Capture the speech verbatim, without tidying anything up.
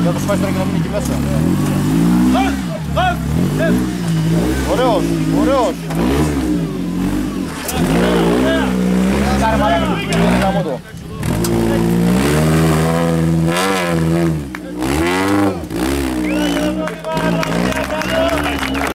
Για να το σπάσει τώρα και να μείνει εκεί μέσα. Λας, λας, λες. Ωραίος, ωραίος.